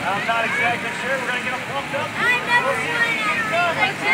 I'm not exactly sure. We're going to get them pumped up. I've never won.